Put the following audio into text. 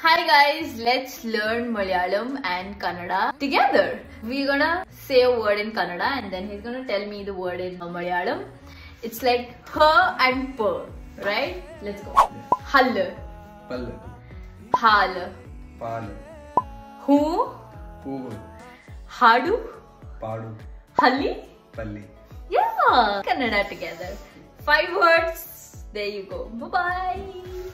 Hi guys, let's learn Malayalam and Kannada together. We're gonna say a word in Kannada and then he's gonna tell me the word in Malayalam. It's like her and per, right? Let's go. Hall, Pall, hal, Pal, hu, Poovu, hadu, Padu, halli. Palli. Yeah, Kannada together. 5 words. There you go. Bye bye.